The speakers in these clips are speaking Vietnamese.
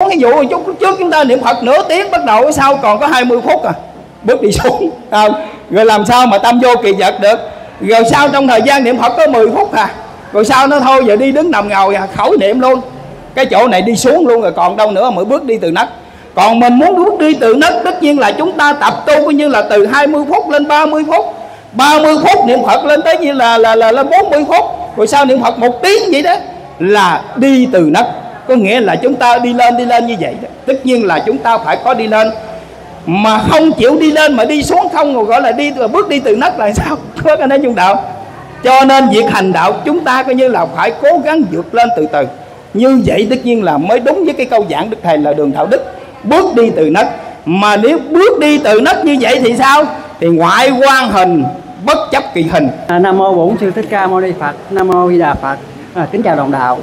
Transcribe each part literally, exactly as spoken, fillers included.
ví dụ chút trước chúng ta niệm Phật nửa tiếng, bắt đầu sau còn có hai mươi phút à, bước đi xuống không? Rồi làm sao mà tâm vô kỳ vật được? Rồi sau trong thời gian niệm Phật có mười phút à, rồi sau nó thôi giờ đi đứng nằm ngồi à, khẩu niệm luôn, cái chỗ này đi xuống luôn rồi, còn đâu nữa mới bước đi từ nấc. Còn mình muốn bước đi từ nấc, tất nhiên là chúng ta tập tu coi như là từ hai mươi phút lên ba mươi phút, ba mươi phút niệm Phật lên tới như là là là lên bốn mươi phút, rồi sau niệm Phật một tiếng vậy đó, là đi từ nấc. Có nghĩa là chúng ta đi lên đi lên như vậy đó. Tất nhiên là chúng ta phải có đi lên, mà không chịu đi lên mà đi xuống không, rồi gọi là đi bước đi từ nấc là sao? Có cái nói chung đạo. Cho nên việc hành đạo chúng ta coi như là phải cố gắng vượt lên từ từ. Như vậy tất nhiên là mới đúng với cái câu giảng Đức Thầy là đường đạo đức, bước đi từ nấc. Mà nếu bước đi từ nấc như vậy thì sao? Thì ngoại quan hình bất chấp kỳ hình. À, Nam mô Bổn Sư Thích Ca Mâu Ni Phật. Nam mô Di Đà Phật. À, kính chào đồng đạo.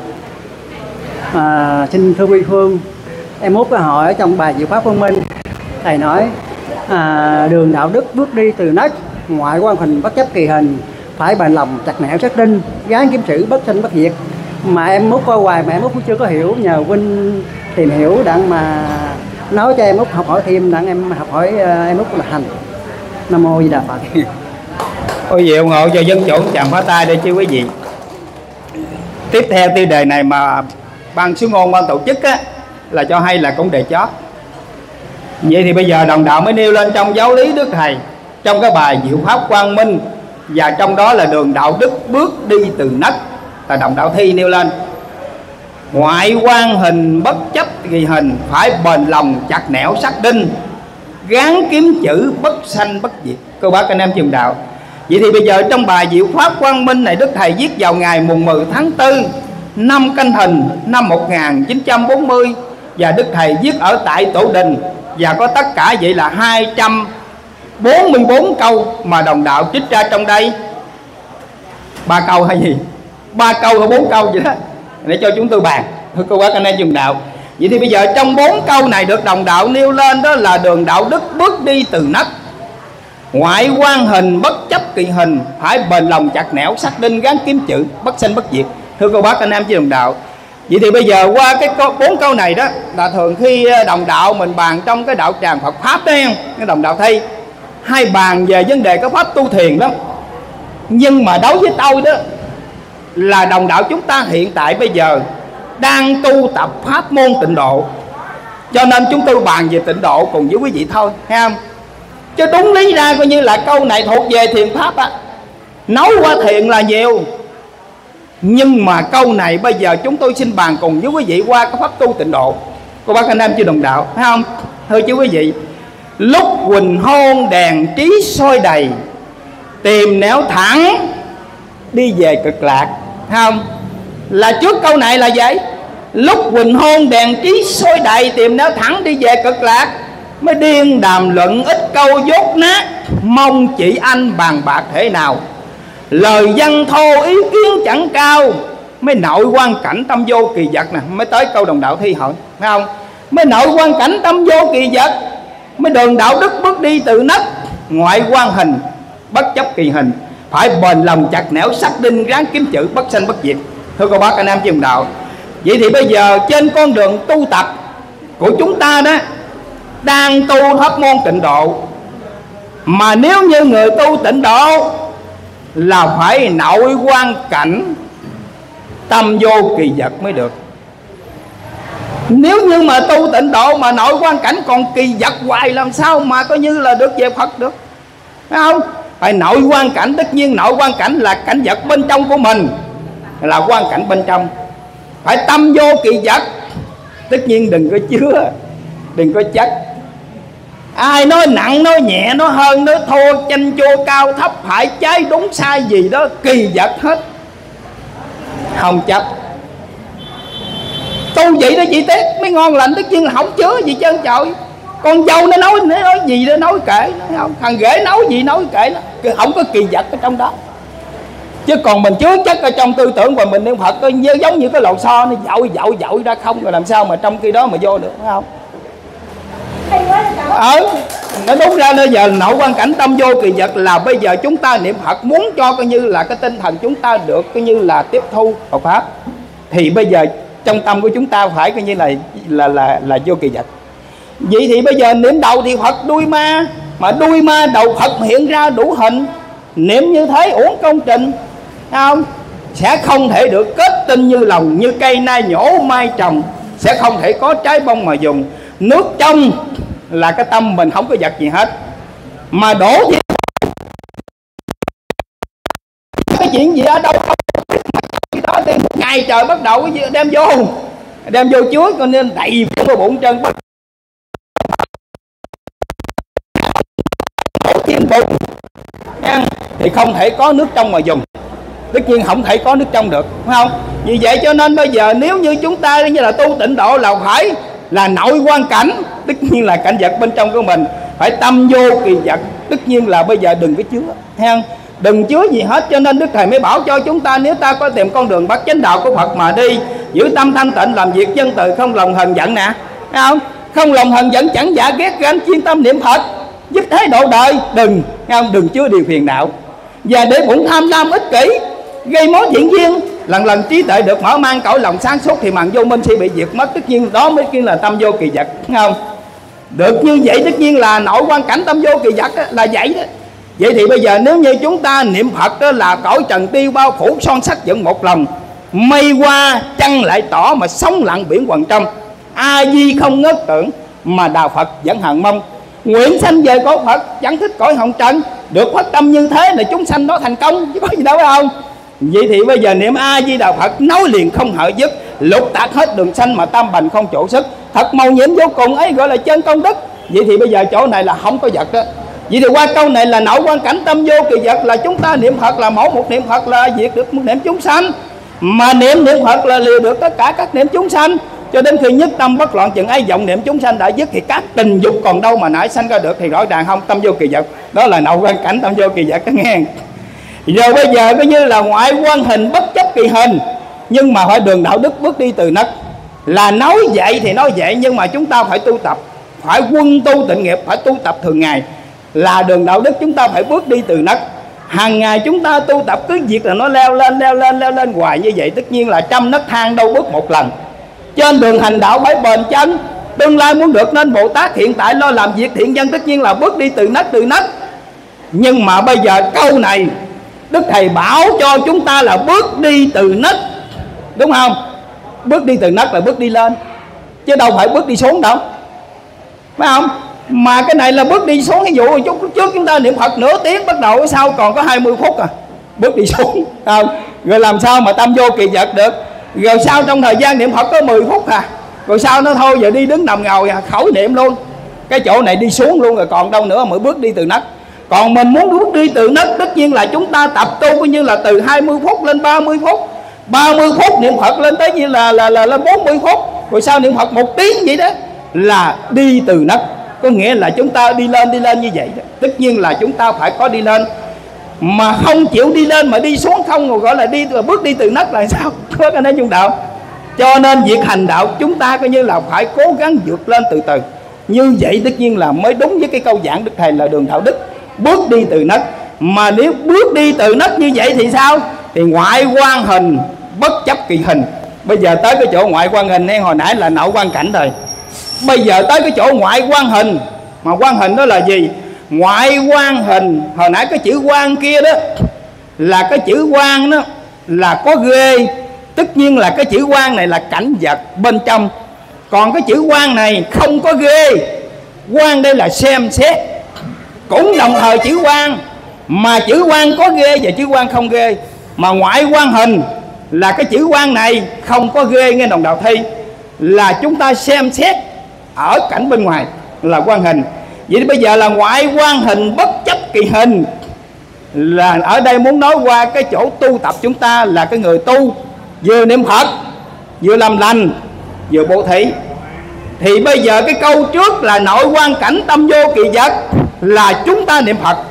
À, xin thưa quý phương, em mốt câu hỏi ở trong bài Diệu Pháp Phân Minh, thầy nói à, đường đạo đức bước đi từ nấc, ngoại quan hình bất chấp kỳ hình, phải bền lòng chặt nẻo sát đinh, gán kiếm sử bất sinh bất diệt. Mà em mốt coi hoài mà em mốt cũng chưa có hiểu, nhờ huynh tìm hiểu đặng mà nói cho em mốt học hỏi thêm, đặng em học hỏi em mốt là hành. Nam mô Di Đà Phật. Ôi vị ủng hộ cho dân chủ chàng phá tay đây chứ quý vị. Tiếp theo tiêu đề này mà ban sứ ngôn ban tổ chức á, là cho hay là cũng đề chót. Vậy thì bây giờ đồng đạo mới nêu lên trong giáo lý Đức Thầy, trong cái bài Diệu Pháp Quang Minh, và trong đó là đường đạo đức bước đi từ nấc, là đồng đạo Thi nêu lên ngoại quan hình bất chấp kỳ hình, phải bền lòng chặt nẻo sắc đinh, gán kiếm chữ bất sanh bất diệt. Cô bác anh em trường đạo. Vậy thì bây giờ trong bài Diệu Pháp Quang Minh này, Đức Thầy viết vào ngày mùng mười tháng tư năm Canh Thìn năm một nghìn chín trăm bốn mươi, và Đức Thầy viết ở tại Tổ Đình, và có tất cả vậy là hai trăm bốn mươi bốn câu mà đồng đạo trích ra trong đây. Ba câu hay gì? Ba câu hay bốn câu vậy đó, để cho chúng tôi bàn. Thưa cô bác anh em trường đạo. Vậy thì bây giờ trong bốn câu này được đồng đạo nêu lên đó là đường đạo đức bước đi từ nấc, ngoại quan hình bất chấp kỳ hình, phải bền lòng chặt nẻo sắc đinh, gán kiếm chữ bất sanh bất diệt. Thưa cô bác anh em chị đồng đạo. Vậy thì bây giờ qua cái bốn câu này đó, là thường khi đồng đạo mình bàn trong cái đạo tràng Phật Pháp đấy, cái đồng đạo Thi hay bàn về vấn đề cái pháp tu thiền đó. Nhưng mà đối với tôi đó, là đồng đạo chúng ta hiện tại bây giờ đang tu tập pháp môn tịnh độ, cho nên chúng tôi bàn về tịnh độ cùng với quý vị thôi, thấy không? Chứ đúng lý ra coi như là câu này thuộc về thiền pháp á, nói qua thiền là nhiều. Nhưng mà câu này bây giờ chúng tôi xin bàn cùng với quý vị qua cái pháp tu tịnh độ. Cô bác anh em chưa đồng đạo, thấy không? Thưa chứ quý vị, lúc huỳnh hôn đèn trí soi đầy, tìm nẻo thẳng đi về cực lạc, thấy không? Là trước câu này là vậy. Lúc huỳnh hôn đèn trí soi đầy, tìm nẻo thẳng đi về cực lạc, mới điên đàm luận ít câu dốt nát, mong chỉ anh bàn bạc thế nào. Lời văn thô ý kiến chẳng cao, mới nội quan cảnh tâm vô kỳ vật nè. Mới tới câu đồng đạo Thi hỏi, phải không? Mới nội quan cảnh tâm vô kỳ vật, mới đường đạo đức bước đi từ nấc, ngoại quan hình bất chấp kỳ hình, phải bền lòng chặt nẻo sắc đinh, ráng kiếm chữ bất sanh bất diệt. Thưa cô bác anh em chị đồng đạo. Vậy thì bây giờ trên con đường tu tập của chúng ta đó, đang tu pháp môn tịnh độ, mà nếu như người tu tịnh độ là phải nội quan cảnh tâm vô kỳ vật mới được. Nếu như mà tu tịnh độ mà nội quan cảnh còn kỳ vật hoài, làm sao mà coi như là được về Phật được, phải không? Phải nội quan cảnh. Tất nhiên nội quan cảnh là cảnh vật bên trong của mình, là quan cảnh bên trong. Phải tâm vô kỳ vật. Tất nhiên đừng có chứa, đừng có chất. Ai nói nặng, nói nhẹ, nói hơn, nói thua, chanh chua, cao thấp, phải trái đúng sai gì đó, kỳ vật hết, không chấp. Tu vậy đó chị Tiết mới ngon lành. Tất nhiên là không chứa gì trơn trọi. Con dâu nó nói, nó nói gì đó nói kệ nó, không? Thằng ghế nói gì nói kệ nó, không có kỳ vật ở trong đó. Chứ còn mình chứa chất ở trong tư tưởng và mình niệm Phật có giống như cái lò xo nó dội dội dội ra không, rồi làm sao mà trong khi đó mà vô được, phải không? Ờ, nó đúng ra bây giờ nội quan cảnh tâm vô kỳ vật là bây giờ chúng ta niệm Phật muốn cho coi như là cái tinh thần chúng ta được coi như là tiếp thu Phật Pháp, thì bây giờ trong tâm của chúng ta phải coi như là là là là vô kỳ vật. Vậy thì bây giờ niệm đầu thì Phật đuôi ma, mà đuôi ma đầu Phật hiện ra đủ hình, niệm như thế uổng công trình, thấy không? Sẽ không thể được kết tinh như lòng, như cây nay nhổ mai trồng, sẽ không thể có trái bông mà dùng. Nước trong là cái tâm mình không có vật gì hết, mà đổ thì cái chuyện gì ở đâu không đó thì một ngày trời bắt đầu đem vô đem vô chuối, cho nên đầy cái bụng chân bắt thiên bụng thì không thể có nước trong mà dùng, tất nhiên không thể có nước trong được, phải không? Vì vậy cho nên bây giờ nếu như chúng ta như là tu tịnh độ là phải là nội quan cảnh, tất nhiên là cảnh vật bên trong của mình phải tâm vô kỳ vật, tất nhiên là bây giờ đừng có chứa, thấy không? Đừng chứa gì hết. Cho nên Đức Thầy mới bảo cho chúng ta, nếu ta có tìm con đường bắt chánh đạo của Phật mà đi, giữ tâm thanh tịnh, làm việc dân từ, không lòng hờn giận nè, thấy không? Không lòng hờn giận, chẳng giả ghét ganh, chuyên tâm niệm Phật, giúp thế độ đời, đừng, thấy không? Đừng chứa điều phiền não. Và để bụng tham lam ích kỷ, gây mối thiện duyên, lần lần trí tuệ được mở mang, cõi lòng sáng suốt thì màn vô minh sẽ bị diệt mất, tất nhiên đó mới kia là tâm vô kỳ vật, thấy không? Được như vậy tất nhiên là nội quan cảnh tâm vô kỳ vật đó, là vậy đó. Vậy thì bây giờ nếu như chúng ta niệm Phật đó là cõi trần tiêu bao phủ son sắc vẫn một lòng, mây qua trăng lại tỏ, mà sóng lặng biển quần trong, A Di không ngớt tưởng, mà đạo Phật vẫn hằng mong. Nguyện sanh về cõi Phật, chẳng thích cõi hồng trần, được phát tâm như thế là chúng sanh đó thành công, chứ có gì đâu phải không? Vậy thì bây giờ niệm A Di Đà Phật nối liền không hở dứt, lục tạc hết đường sanh mà tam bành không chỗ sức, thật màu nhiệm vô cùng ấy gọi là chân công đức. Vậy thì bây giờ chỗ này là không có vật đó. Vậy thì qua câu này là nội quan cảnh tâm vô kỳ vật, là chúng ta niệm Phật là mỗi một niệm Phật là diệt được một niệm chúng sanh, mà niệm niệm Phật là lìa được tất cả các niệm chúng sanh. Cho đến khi nhất tâm bất loạn chừng ấy, vọng niệm chúng sanh đã dứt thì các tình dục còn đâu mà nãy sanh ra được, thì rõ ràng không tâm vô kỳ vật. Đó là nội quan cảnh tâm vô kỳ vật, các nghe. Rồi bây giờ coi như là ngoại quan hình bất chấp kỳ hình, nhưng mà phải đường đạo đức bước đi từ nấc. Là nói vậy thì nói vậy, nhưng mà chúng ta phải tu tập, phải quân tu tịnh nghiệp, phải tu tập thường ngày. Là đường đạo đức chúng ta phải bước đi từ nấc. Hàng ngày chúng ta tu tập cứ việc là nó leo lên leo lên leo lên hoài như vậy, tất nhiên là trăm nấc thang đâu bước một lần. Trên đường hành đạo phải bền chân. Tương lai muốn được nên Bồ Tát, hiện tại lo làm việc thiện nhân, tất nhiên là bước đi từ nấc từ nấc. Nhưng mà bây giờ câu này Đức Thầy bảo cho chúng ta là bước đi từ nấc, đúng không? Bước đi từ nấc là bước đi lên, chứ đâu phải bước đi xuống đâu, phải không? Mà cái này là bước đi xuống. Ví dụ chút trước chúng ta niệm Phật nửa tiếng, bắt đầu sau còn có hai mươi phút à, bước đi xuống, không? Rồi làm sao mà tâm vô kỳ vật được? Rồi sau trong thời gian niệm Phật có mười phút à, rồi sau nó thôi giờ đi đứng nằm ngồi à, khẩu niệm luôn. Cái chỗ này đi xuống luôn rồi, còn đâu nữa mới bước đi từ nấc. Còn mình muốn bước đi từ nấc, tất nhiên là chúng ta tập tu coi như là từ hai mươi phút lên ba mươi phút, ba mươi phút niệm Phật lên tới như là là là, là bốn mươi phút, rồi sau niệm Phật một tiếng vậy đó, là đi từ nấc. Có nghĩa là chúng ta đi lên đi lên như vậy đó. Tất nhiên là chúng ta phải có đi lên, mà không chịu đi lên mà đi xuống không, rồi gọi là đi bước đi từ nấc là sao? Có cái nói chung đạo. Cho nên việc hành đạo chúng ta coi như là phải cố gắng vượt lên từ từ. Như vậy tất nhiên là mới đúng với cái câu giảng Đức Thầy là đường đạo đức, bước đi từ nấc. Mà nếu bước đi từ nấc như vậy thì sao? Thì ngoại quan hình bất chấp kỳ hình. Bây giờ tới cái chỗ ngoại quan hình, hồi nãy là nội quan cảnh rồi, bây giờ tới cái chỗ ngoại quan hình. Mà quan hình đó là gì? Ngoại quan hình, hồi nãy cái chữ quan kia đó là cái chữ quan đó là có ghê, tất nhiên là cái chữ quan này là cảnh vật bên trong. Còn cái chữ quan này không có ghê. Quan đây là xem xét, cũng đồng thời chữ quan, mà chữ quan có ghê và chữ quan không ghê. Mà ngoại quan hình là cái chữ quan này không có ghê nghe đồng đạo thi, là chúng ta xem xét ở cảnh bên ngoài là quan hình. Vậy bây giờ là ngoại quan hình bất chấp kỳ hình, là ở đây muốn nói qua cái chỗ tu tập chúng ta là cái người tu vừa niệm Phật, vừa làm lành, vừa bố thí. Thì bây giờ cái câu trước là nội quan cảnh tâm vô kỳ vật, là chúng ta niệm Phật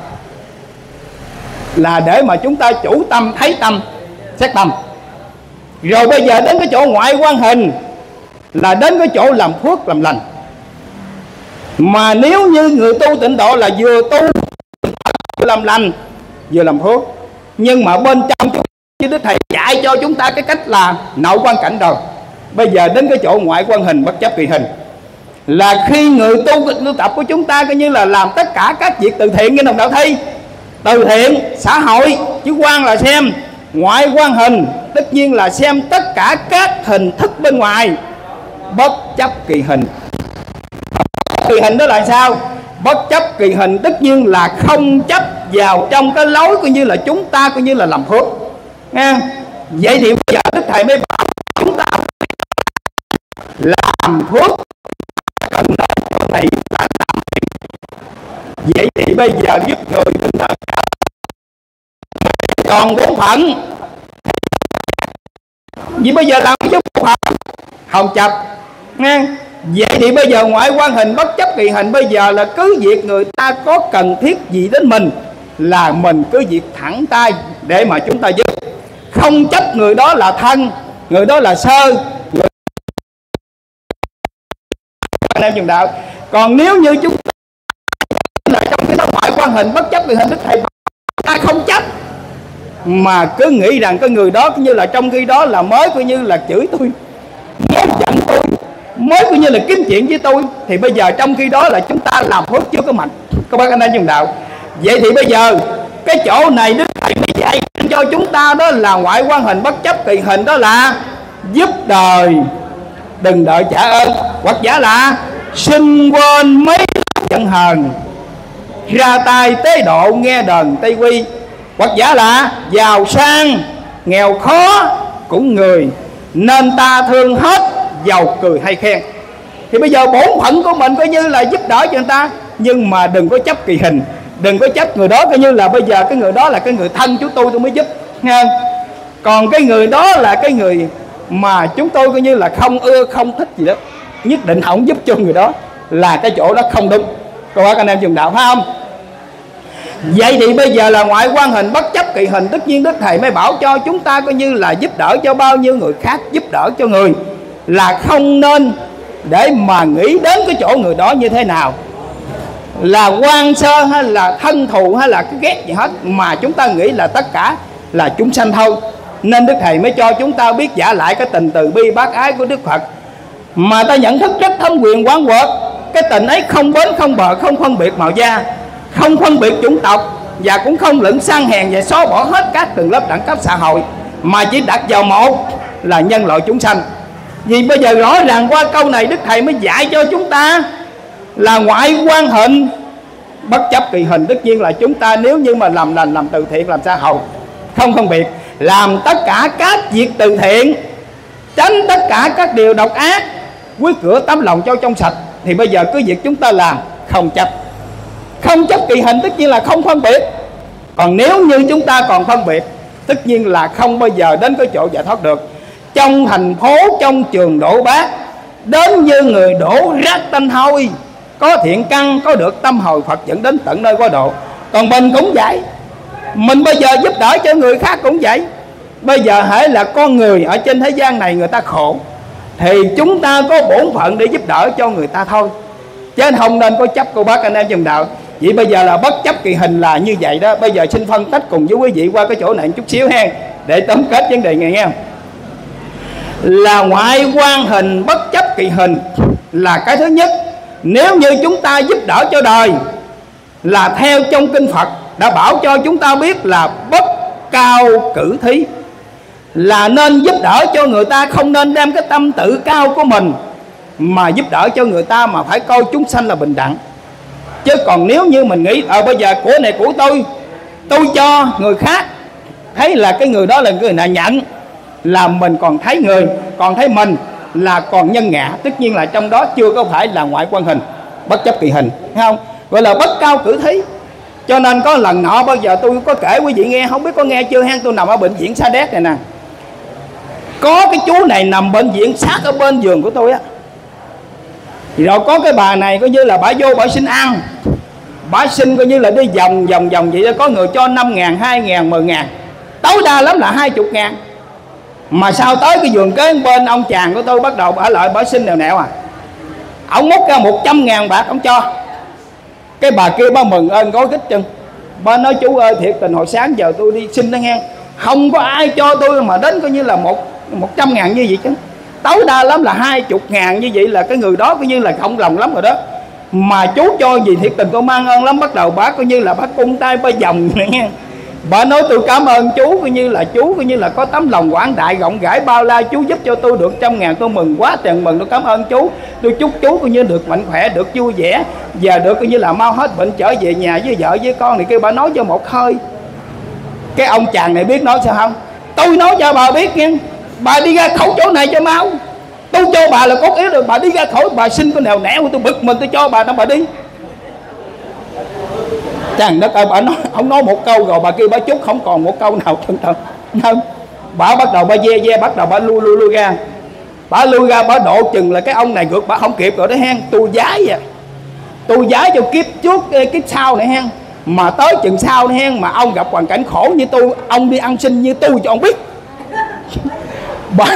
là để mà chúng ta chủ tâm, thấy tâm, xét tâm. Rồi bây giờ đến cái chỗ ngoại quan hình là đến cái chỗ làm phước làm lành. Mà nếu như người tu tịnh độ là vừa tu vừa làm lành vừa làm phước, nhưng mà bên trong chứ Đức Thầy dạy cho chúng ta cái cách là nội quan cảnh rồi. bây giờ đến cái chỗ ngoại quan hình bất chấp kỳ hình, là khi người tu tu tập của chúng ta coi như là làm tất cả các việc từ thiện, như đồng đạo thi từ thiện xã hội, chứ quan là xem ngoại quan hình, tất nhiên là xem tất cả các hình thức bên ngoài bất chấp kỳ hình. Kỳ hình đó là sao? Bất chấp kỳ hình tất nhiên là không chấp vào trong cái lối coi như là chúng ta coi như là làm phước nha. Vậy thì bây giờ Đức Thầy mới bảo chúng ta làm phước cần đến này là làm. Vậy thì bây giờ giúp người chúng ta còn bổn phận, vì bây giờ làm giúp phận không chấp nghe. Vậy thì bây giờ ngoại quan hình bất chấp kỳ hình, bây giờ là cứ việc người ta có cần thiết gì đến mình là mình cứ việc thẳng tay để mà chúng ta giúp, không chấp người đó là thân, người đó là sơ, người... anh em dùng đạo. Còn nếu như chúng ta là trong cái đó ngoại quan hình bất chấp kỳ hình, Đức Thầy ta không chấp, mà cứ nghĩ rằng cái người đó như là trong khi đó là mới coi như là chửi tôi, mới giận tôi, mới coi như là kiếm chuyện với tôi, thì bây giờ trong khi đó là chúng ta làm phước chưa có mạnh. Các bác anh em dùng đạo. Vậy thì bây giờ cái chỗ này Đức Thầy mới dạy cho chúng ta đó là ngoại quan hình bất chấp kỳ hình, đó là giúp đời đừng đợi trả ơn, hoặc giả là xin quên mấy giận hờn, ra tay tế độ nghe đờn tây quy, hoặc giả là giàu sang nghèo khó cũng người, nên ta thương hết giàu cười hay khen. Thì bây giờ bổn phận của mình coi như là giúp đỡ cho người ta, nhưng mà đừng có chấp kỳ hình, đừng có chấp người đó coi như là bây giờ cái người đó là cái người thân chúng tôi tôi mới giúp nghe. Còn cái người đó là cái người mà chúng tôi coi như là không ưa không thích gì đó, nhất định không giúp cho người đó, là cái chỗ đó không đúng. Các bác anh em dùng đạo phải không? Vậy thì bây giờ là ngoại quan hình bất chấp kỳ hình, tất nhiên Đức Thầy mới bảo cho chúng ta coi như là giúp đỡ cho bao nhiêu người khác, giúp đỡ cho người là không nên để mà nghĩ đến cái chỗ người đó như thế nào, là quan sơ hay là thân thù hay là cái ghét gì hết, mà chúng ta nghĩ là tất cả là chúng sanh thôi. Nên Đức Thầy mới cho chúng ta biết giả lại cái tình từ bi bác ái của Đức Phật, mà ta nhận thức rất thâm quyền quán quật. Cái tình ấy không bến không bờ, không phân biệt màu da, không phân biệt chủng tộc, và cũng không lẫn sang hèn và xóa bỏ hết các tầng lớp đẳng cấp xã hội, mà chỉ đặt vào một là nhân loại chúng sanh. Vì bây giờ rõ ràng qua câu này Đức Thầy mới dạy cho chúng ta là ngoại quan hình bất chấp kỳ hình. Tất nhiên là chúng ta nếu như mà làm lành, làm từ thiện, làm xã hội, không phân biệt, làm tất cả các việc từ thiện, tránh tất cả các điều độc ác, quý cửa tấm lòng cho trong sạch, thì bây giờ cứ việc chúng ta làm không chấp. Không chấp kỳ hình tất nhiên là không phân biệt. Còn nếu như chúng ta còn phân biệt, tất nhiên là không bao giờ đến cái chỗ giải thoát được. Trong thành phố, trong trường đổ bát, đến như người đổ rác tanh hôi, có thiện căn, có được tâm hồi Phật dẫn đến tận nơi quá độ. Còn mình cũng vậy, mình bây giờ giúp đỡ cho người khác cũng vậy. Bây giờ hễ là con người ở trên thế gian này người ta khổ, thì chúng ta có bổn phận để giúp đỡ cho người ta thôi, chứ không nên có chấp. Cô bác anh em dùm đạo. Vậy bây giờ là bất chấp kỳ hình là như vậy đó. Bây giờ xin phân tích cùng với quý vị qua cái chỗ này một chút xíu ha, để tóm kết vấn đề này nghe. Là ngoại quan hình bất chấp kỳ hình là cái thứ nhất. Nếu như chúng ta giúp đỡ cho đời, là theo trong kinh Phật đã bảo cho chúng ta biết là bất cao cử thí, là nên giúp đỡ cho người ta, không nên đem cái tâm tự cao của mình mà giúp đỡ cho người ta, mà phải coi chúng sanh là bình đẳng. Chứ còn nếu như mình nghĩ ở bây giờ của này của tôi, tôi cho người khác, thấy là cái người đó là người nào nhận, là mình còn thấy người, còn thấy mình là còn nhân ngã. Tất nhiên là trong đó chưa có phải là ngoại quan hình bất chấp kỳ hình, thấy không? Gọi là bất cao cử thí. Cho nên có lần nọ bao giờ tôi có kể quý vị nghe, không biết có nghe chưa ha, tôi nằm ở bệnh viện Sa Đéc này nè, có cái chú này nằm bệnh viện sát ở bên giường của tôi á. Rồi có cái bà này coi như là bà vô bà xin ăn, bà xin coi như là đi vòng vòng vòng vậy đó. Có người cho năm ngàn, hai ngàn, mười ngàn, tối đa lắm là hai chục ngàn. Mà sao tới cái giường kế bên ông chàng của tôi bắt đầu bà lại bà xin nèo nẹo à. Ông múc ra một trăm ngàn bạc ông cho. Cái bà kia bà mừng ơn gói kích chân. Bà nói chú ơi thiệt tình hồi sáng giờ tôi đi xin đó nghe, không có ai cho tôi mà đến coi như là một một trăm ngàn như vậy chứ. tối đa lắm là hai chục ngàn, như vậy là cái người đó coi như là không lòng lắm rồi đó. Mà chú cho gì thiệt tình con mang ơn lắm. Bắt đầu bà coi như là bà cung tay bà vòng này nghe, bà nói tôi cảm ơn chú, coi như là chú coi như là có tấm lòng quảng đại rộng rãi bao la, chú giúp cho tôi được trăm ngàn, tôi mừng quá trời mừng, tôi cảm ơn chú, tôi chúc chú coi như được mạnh khỏe, được vui vẻ và được coi như là mau hết bệnh trở về nhà với vợ với con này kia. Bà nói cho một hơi. Cái ông chàng này biết nói sao không? Tôi nói cho bà biết nha, bà đi ra khỏi chỗ này cho mau, tôi cho bà là cốt yếu rồi, bà đi ra khỏi, bà xin cái nào nẻo tôi bực mình tôi cho bà, đâu bà đi. Chàng đất ơi, bà nói, ông nói một câu rồi bà kia bà chút không còn một câu nào chân thật. Không, bà bắt đầu bà ve ve, bắt đầu bà lui lui lui ra. Bà lui ra, bà độ chừng là cái ông này ngược bà không kịp rồi đó hen. Tôi giái à, tôi giái cho kiếp trước kiếp sau này hen. Mà tới chừng sau này hen, mà ông gặp hoàn cảnh khổ như tôi, ông đi ăn xin như tôi cho ông biết. Bà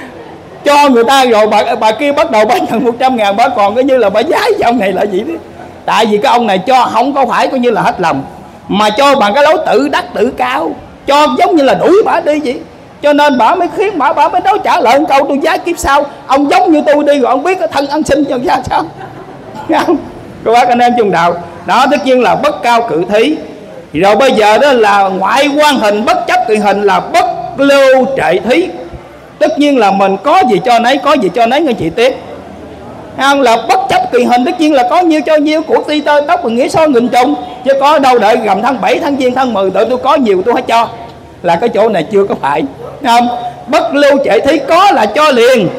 cho người ta rồi, bà bà kia bắt đầu bà nhận một trăm ngàn, bà còn coi như là bà giái cho ông này là gì đó. Tại vì cái ông này cho không có phải coi như là hết lòng, mà cho bằng cái lối tự đắc tự cao, cho giống như là đuổi bà đi vậy. Cho nên bà mới khiến bà bà mới nói trả lời câu tôi giá kiếp sau ông giống như tôi đi rồi ông biết cái thân ăn xin cho ra sao. Không, cô bác anh em chung đạo đó, tất nhiên là bất cao cự thí. Rồi bây giờ đó là ngoại quan hình bất chấp kỳ hình, là bất lưu trệ thí. Tất nhiên là mình có gì cho nấy, có gì cho nấy nghe chị tiếp. Không, là bất chấp kỳ hình, tất nhiên là có nhiêu cho nhiêu, của ti tơ tóc và nghĩa so nghìn trùng, chứ có đâu đợi gầm tháng bảy tháng giêng tháng mười tự tôi có nhiều tôi phải cho. Là cái chỗ này chưa có phải. Không, bất lưu trệ thí có là cho liền.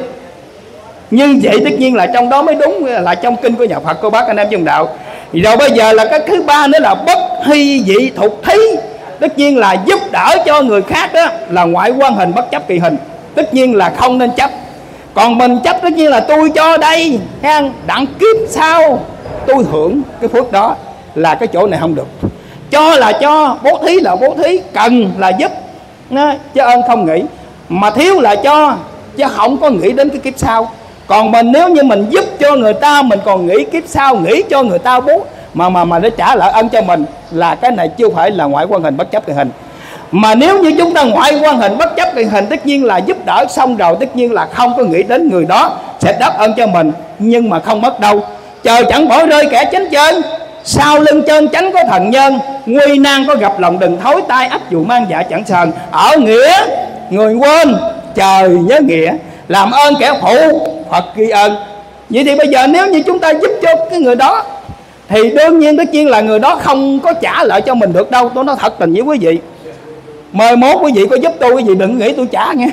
Nhưng vậy tất nhiên là trong đó mới đúng, là trong kinh của nhà Phật cô bác anh em dân đạo. Rồi bây giờ là cái thứ ba nữa là bất hy dị thục thí. Tất nhiên là giúp đỡ cho người khác đó, là ngoại quan hình bất chấp kỳ hình. Tất nhiên là không nên chấp. Còn mình chấp tất nhiên là tôi cho đây, đặng kiếp sau tôi hưởng cái phước đó, là cái chỗ này không được. Cho là cho, bố thí là bố thí, cần là giúp, chứ ơn không nghĩ. Mà thiếu là cho, chứ không có nghĩ đến cái kiếp sau. Còn mình nếu như mình giúp cho người ta, mình còn nghĩ kiếp sau, nghĩ cho người ta bố mà mà mà để trả lại ân cho mình, là cái này chưa phải là ngoại quan hình bất chấp kỳ hình. Mà nếu như chúng ta ngoại quan hình bất chấp kỳ hình, tất nhiên là giúp đỡ xong rồi, tất nhiên là không có nghĩ đến người đó sẽ đáp ơn cho mình, nhưng mà không mất đâu. Trời chẳng bỏ rơi kẻ chánh chân, sau lưng chân chánh có thần nhân, nguy nan có gặp lòng đừng thối, tay ấp dù mang dạ chẳng sờn. Ở nghĩa người quên, trời nhớ nghĩa, làm ơn kẻ phụ Phật ghi ơn. Vậy thì bây giờ nếu như chúng ta giúp cho cái người đó, thì đương nhiên tất nhiên là người đó không có trả lại cho mình được đâu. Tôi nói thật tình với quý vị, mời mốt quý vị có giúp tôi, quý vị đừng nghĩ tôi trả nghe.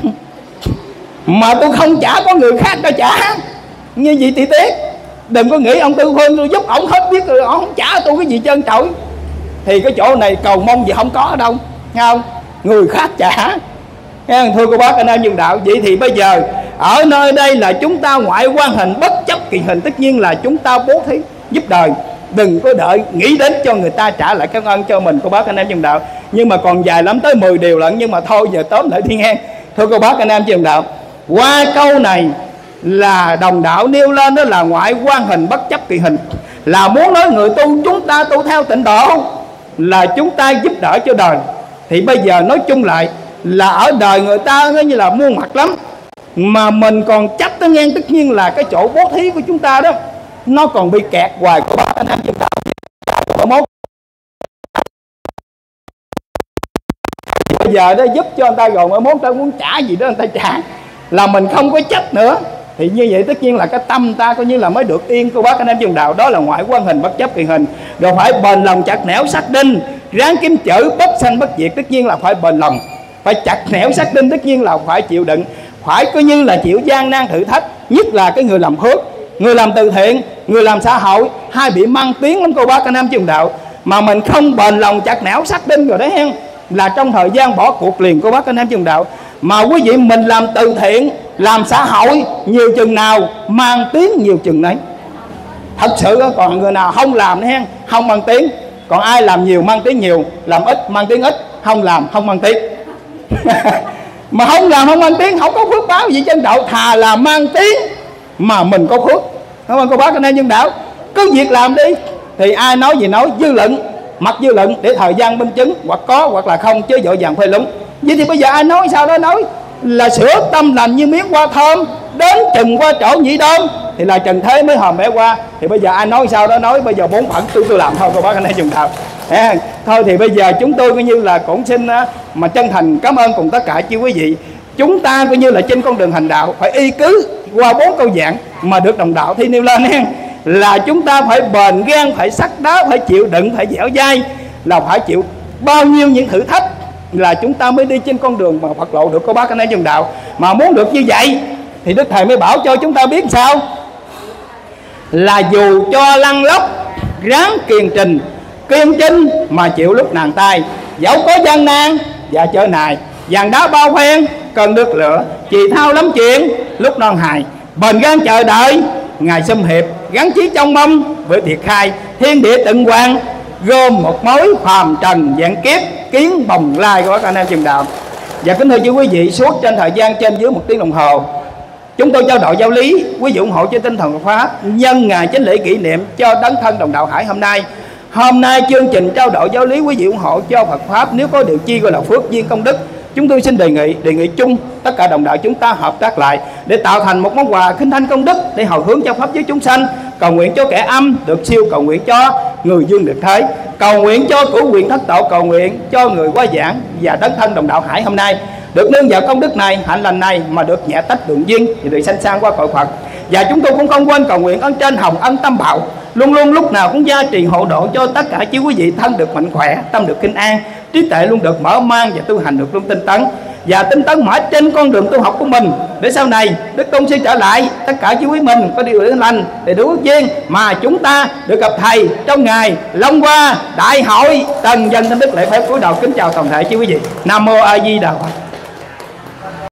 Mà tôi không trả có người khác cho trả, như vậy thì tiếc. Đừng có nghĩ ông Tư Phương tôi giúp ổng hết biết rồi ổng không trả tôi cái gì trơn trọi. Thì cái chỗ này cầu mong gì không có đâu, nghe không? Người khác trả. Nghe, thưa cô bác anh em dân đạo, vậy thì bây giờ ở nơi đây là chúng ta ngoại quan hình bất chấp kỳ hình, tất nhiên là chúng ta bố thí giúp đời, đừng có đợi nghĩ đến cho người ta trả lại cái ơn cho mình cô bác anh em dân đạo. Nhưng mà còn dài lắm, tới mười điều lận, nhưng mà thôi giờ tóm lại đi nghe. Thưa cô bác anh em dân đạo, qua câu này là đồng đạo nêu lên đó là ngoại quan hình bất chấp kỳ hình, là muốn nói người tu chúng ta tu theo tịnh độ là chúng ta giúp đỡ cho đời. Thì bây giờ nói chung lại là ở đời người ta như là muôn mặt lắm, mà mình còn chấp tới ngang, tất nhiên là cái chỗ bố thí của chúng ta đó nó còn bị kẹt hoài của bác anh em chúng ta. Mốt bây giờ đó giúp cho người ta rồi, mai mốt ta muốn trả gì đó người ta trả, là mình không có chấp nữa. Thì như vậy tất nhiên là cái tâm ta coi như là mới được yên cô bác anh em dân đạo. Đó là ngoại quan hình bất chấp kỳ hình. Rồi phải bền lòng chặt nẻo xác đinh, ráng kiếm chữ bất sanh bất diệt. Tất nhiên là phải bền lòng, phải chặt nẻo xác đinh, tất nhiên là phải chịu đựng, phải coi như là chịu gian nan thử thách. Nhất là cái người làm phước, người làm từ thiện, người làm xã hội, hai bị mang tiếng lắm cô bác anh em dân đạo. Mà mình không bền lòng chặt nẻo xác đinh rồi đấy hen, là trong thời gian bỏ cuộc liền cô bác anh em dân đạo. Mà quý vị mình làm từ thiện, làm xã hội nhiều chừng nào mang tiếng nhiều chừng nấy. Thật sự còn người nào không làm nữa hen, không mang tiếng. Còn ai làm nhiều mang tiếng nhiều, làm ít mang tiếng ít, không làm không mang tiếng. Mà không làm không mang tiếng, không có phước báo gì trên đạo. Thà là mang tiếng mà mình có phước. Cảm ơn cô bác anh em dân đạo, cứ việc làm đi. Thì ai nói gì nói, dư luận, mặc dư luận để thời gian minh chứng, hoặc có hoặc là không, chứ vội vàng phê lúng. Vậy thì bây giờ ai nói sao đó nói, là sửa tâm lành như miếng hoa thơm, đến chừng qua chỗ Nhĩ Đơn thì là trần thế mới hòm mẹ qua. Thì bây giờ ai nói sao đó nói, bây giờ bốn phận tôi tôi làm thôi cô bác anh em dùng đạo. À, thôi thì bây giờ chúng tôi coi như là cũng xin mà chân thành cảm ơn cùng tất cả chư quý vị. Chúng ta coi như là trên con đường hành đạo phải y cứ qua bốn câu giảng mà được đồng đạo thi nêu lên hen, là chúng ta phải bền gan, phải sắt đá, phải chịu đựng, phải dẻo dai, là phải chịu bao nhiêu những thử thách là chúng ta mới đi trên con đường mà Phật lộ được cô bác anh em trong đạo. Mà muốn được như vậy thì Đức Thầy mới bảo cho chúng ta biết sao, là dù cho lăn lóc ráng kiên trình kiên trinh mà chịu lúc nàng tay, dẫu có gian nan và trở nài, vàng đá bao phen cần được lửa, chỉ thao lắm chuyện lúc non hài, bền gan chờ đợi ngày xâm hiệp, gắn chí trong mong với thiệt khai, thiên địa tận hoàng gom một mối phàm trần dạng kiếp kiến bồng lai của các anh em trường đạo. Và kính thưa quý quý vị, suốt trên thời gian trên dưới một tiếng đồng hồ chúng tôi trao đổi giáo lý, quý vị ủng hộ cho tinh thần Phật pháp nhân ngày chính lễ kỷ niệm cho đấng thân đồng đạo Hải hôm nay. Hôm nay chương trình trao đổi giáo lý quý vị ủng hộ cho Phật pháp nếu có điều chi gọi là phước duyên công đức, chúng tôi xin đề nghị đề nghị chung tất cả đồng đạo chúng ta hợp tác lại để tạo thành một món quà khinh thanh công đức để hồi hướng cho pháp với chúng sanh. Cầu nguyện cho kẻ âm được siêu, cầu nguyện cho người dương được thế, cầu nguyện cho cửu quyền thất tổ, cầu nguyện cho người qua giảng và đấng thân đồng đạo Hải hôm nay được nương vào công đức này, hạnh lành này mà được nhẹ tách đường duyên và được sanh sang qua cõi Phật. Và chúng tôi cũng không quên cầu nguyện ơn trên hồng ân tâm bảo luôn luôn lúc nào cũng gia trì hộ độ cho tất cả chư quý vị thân được mạnh khỏe, tâm được kinh an, trí tuệ luôn được mở mang và tu hành được luôn tinh tấn và tinh tấn mãi trên con đường tu học của mình, để sau này Đức Tôn Sư trở lại tất cả chư quý mình có điều đến lành để đủ ước duyên mà chúng ta được gặp thầy trong ngày Long Hoa Đại hội. Tần dân thánh đức lễ phép cúi đầu kính chào toàn thể chư quý vị. Nam mô A Di Đà Phật.